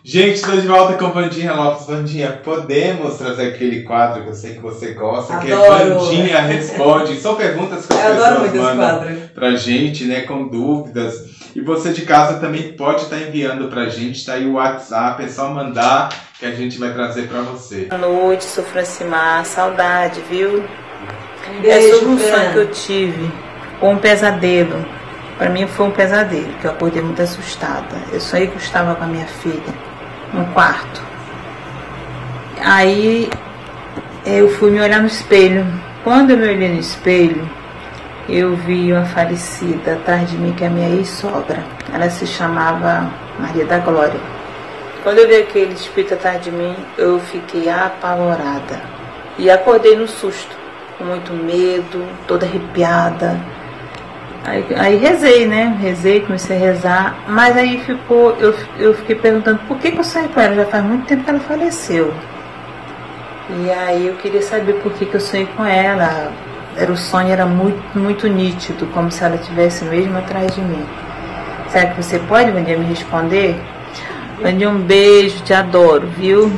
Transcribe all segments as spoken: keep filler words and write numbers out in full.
Gente, estou de volta com Vandinha Lopes. Vandinha, podemos trazer aquele quadro que eu sei que você gosta, Adoro. que é Vandinha Responde. São perguntas que as eu pessoas mandam pra gente, né, com dúvidas. E você de casa também pode estar enviando pra gente, tá aí o WhatsApp, é só mandar que a gente vai trazer pra você. Boa noite, sou Francimar, saudade, viu? Um beijo, é sobre um Fran. sonho que eu tive, ou um pesadelo. Pra mim foi um pesadelo, que eu acordei muito assustada. Eu sonhei que eu estava com a minha filha no quarto. Aí eu fui me olhar no espelho. Quando eu me olhei no espelho, eu vi uma falecida atrás de mim, que é a minha ex-sogra. Ela se chamava Maria da Glória. Quando eu vi aquele espírito atrás de mim, eu fiquei apavorada. E acordei no susto, com muito medo, toda arrepiada. Aí, aí rezei, né? Rezei, comecei a rezar. Mas aí ficou, eu, eu fiquei perguntando por que, que eu saí com ela. Já faz muito tempo que ela faleceu. E aí eu queria saber por que, que eu sonhei com ela. Era, o sonho era muito, muito nítido, como se ela estivesse mesmo atrás de mim. Será que você pode, Vandinha, me responder? Vandinha, um beijo, te adoro, viu?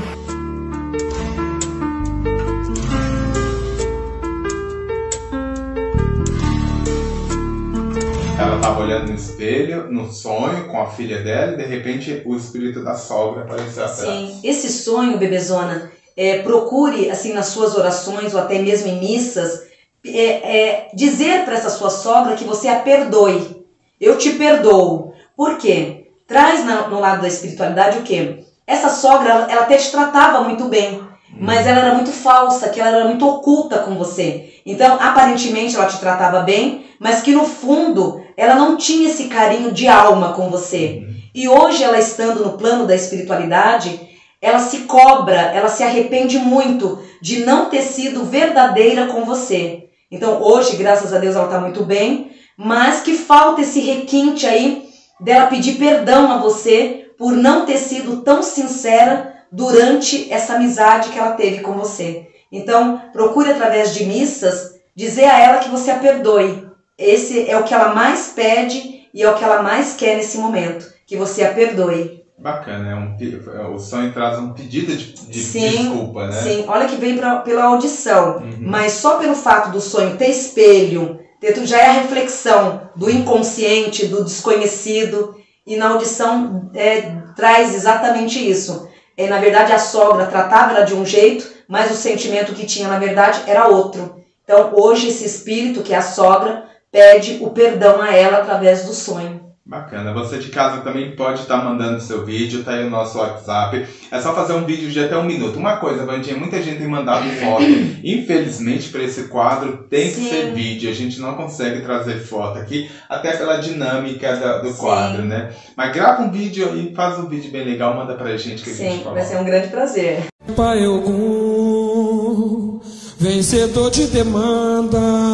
Ela estava olhando no espelho, no sonho, com a filha dela, e de repente o espírito da sogra apareceu atrás. Sim, esse sonho, bebezona, é, procure, assim, nas suas orações ou até mesmo em missas, é, é, dizer para essa sua sogra que você a perdoe. Eu te perdoo. Por quê? Traz na, no lado da espiritualidade o quê? Essa sogra, ela, ela até te tratava muito bem, mas ela era muito falsa, que ela era muito oculta com você. Então, aparentemente, ela te tratava bem, mas que no fundo, ela não tinha esse carinho de alma com você. E hoje, ela estando no plano da espiritualidade, ela se cobra, ela se arrepende muito de não ter sido verdadeira com você. Então, hoje, graças a Deus, ela está muito bem, mas que falta esse requinte aí dela pedir perdão a você por não ter sido tão sincera durante essa amizade que ela teve com você. Então, procure através de missas dizer a ela que você a perdoe. Esse é o que ela mais pede e é o que ela mais quer nesse momento, que você a perdoe. Bacana, é um, o sonho traz um pedido de, de sim, desculpa, né? Sim, olha que vem pra, pela audição, uhum. Mas só pelo fato do sonho ter espelho, ter, já é a reflexão do inconsciente, do desconhecido, e na audição é, traz exatamente isso. É, na verdade, a sogra tratava ela de um jeito, mas o sentimento que tinha, na verdade, era outro. Então, hoje, esse espírito, que é a sogra, pede o perdão a ela através do sonho. Bacana. Você de casa também pode estar mandando seu vídeo, tá aí o nosso WhatsApp. É só fazer um vídeo de até um minuto. Uma coisa, Vandinha, muita gente tem mandado foto. Infelizmente, para esse quadro, tem Sim. que ser vídeo. A gente não consegue trazer foto aqui, até pela dinâmica do, do quadro, né? Mas grava um vídeo aí, faz um vídeo bem legal, manda pra gente que a Sim, gente coloca. vai ser um grande prazer. Pai Ogum, vencedor de demanda,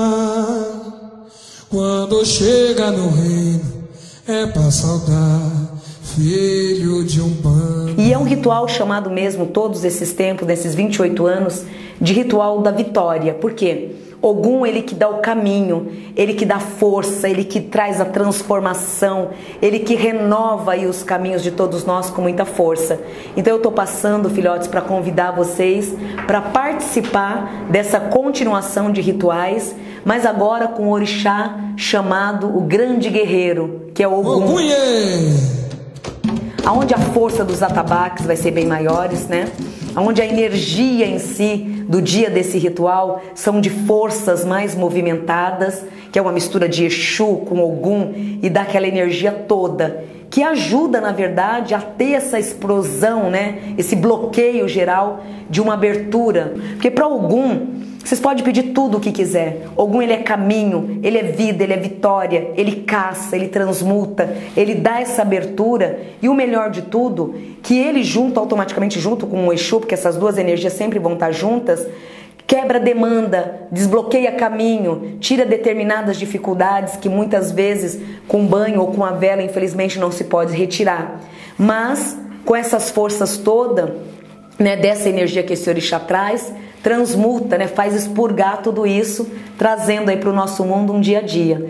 quando chega no reino, é pra saudar, filho de um bando. E é um ritual chamado mesmo, todos esses tempos, nesses vinte e oito anos, de ritual da vitória. Por quê? Ogum, ele que dá o caminho, ele que dá força, ele que traz a transformação, ele que renova aí os caminhos de todos nós com muita força. Então eu estou passando, filhotes, para convidar vocês para participar dessa continuação de rituais, mas agora com o orixá chamado o Grande Guerreiro, que é o Ogum. Ogum, yeah. Onde a força dos atabaques vai ser bem maiores, né? Onde a energia em si do dia desse ritual são de forças mais movimentadas, que é uma mistura de Exu com Ogum, e dá aquela energia toda, que ajuda, na verdade, a ter essa explosão, né? Esse bloqueio geral de uma abertura. Porque para Ogum, vocês podem pedir tudo o que quiser. Ogum, ele é caminho, ele é vida, ele é vitória, ele caça, ele transmuta, ele dá essa abertura. E o melhor de tudo, que ele junto, automaticamente junto com o Exu, porque essas duas energias sempre vão estar juntas, quebra demanda, desbloqueia caminho, tira determinadas dificuldades que muitas vezes com banho ou com a vela, infelizmente, não se pode retirar. Mas com essas forças todas, né, dessa energia que esse orixá traz, transmuta, né, faz expurgar tudo isso, trazendo aí para o nosso mundo um dia a dia.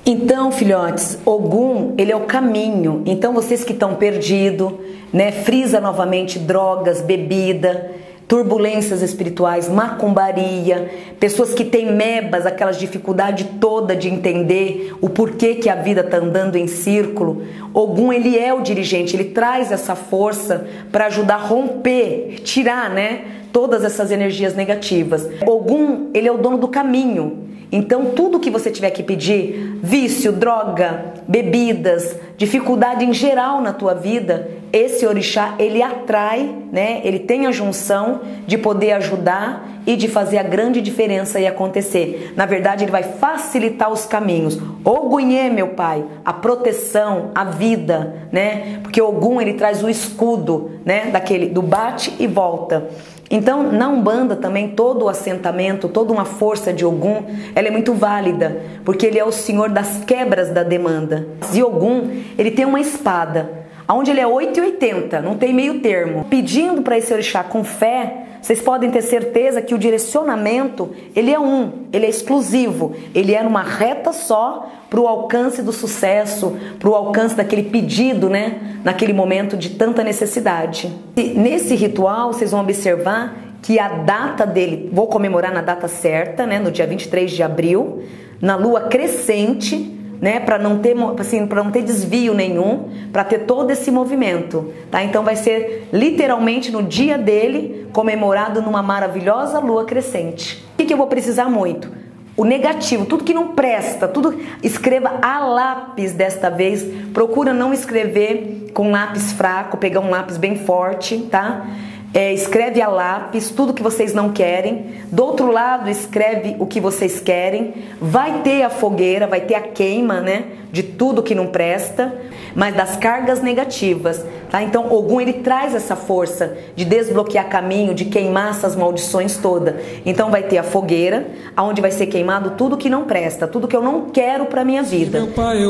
Então, filhotes, Ogum, ele é o caminho. Então, vocês que estão perdidos, né, frisa novamente drogas, bebida, turbulências espirituais, macumbaria, pessoas que têm mebas, aquelas dificuldade toda de entender o porquê que a vida está andando em círculo. Ogum, ele é o dirigente, ele traz essa força para ajudar a romper, tirar, né, todas essas energias negativas. Ogum, ele é o dono do caminho. Então, tudo que você tiver que pedir, vício, droga, bebidas, dificuldade em geral na tua vida, esse orixá, ele atrai, né? Ele tem a junção de poder ajudar e de fazer a grande diferença e acontecer. Na verdade, ele vai facilitar os caminhos. Ogunhê, meu pai, a proteção, a vida, né? Porque Ogum, ele traz o escudo, né? Daquele, do bate e volta. Então, na Umbanda também, todo o assentamento, toda uma força de Ogum, ela é muito válida, porque ele é o senhor das quebras da demanda. E Ogum, ele tem uma espada, onde ele é oito e oitenta, não tem meio termo. Pedindo para esse orixá com fé, vocês podem ter certeza que o direcionamento, ele é um, ele é exclusivo, ele é numa reta só para o alcance do sucesso, para o alcance daquele pedido, né? Naquele momento de tanta necessidade. E nesse ritual, vocês vão observar que a data dele, vou comemorar na data certa, né? No dia vinte e três de abril, na lua crescente, né, para não ter, assim, para não ter desvio nenhum, para ter todo esse movimento, tá? Então vai ser literalmente no dia dele, comemorado numa maravilhosa lua crescente. O que, que eu vou precisar muito? O negativo, tudo que não presta, tudo, escreva a lápis desta vez. Procura não escrever com lápis fraco, pegar um lápis bem forte, tá? É, escreve a lápis tudo que vocês não querem. Do outro lado, escreve o que vocês querem. Vai ter a fogueira, vai ter a queima, né, de tudo que não presta, mas das cargas negativas, tá? Então, Ogum, ele traz essa força de desbloquear caminho, de queimar essas maldições todas. Então, vai ter a fogueira, onde vai ser queimado tudo que não presta, tudo que eu não quero para minha vida. Meu pai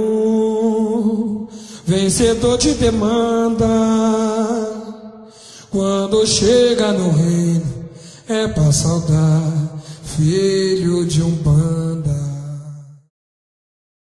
Ogum, vencedor de demanda, quando chega no reino é pra saudar, filho de Umbanda.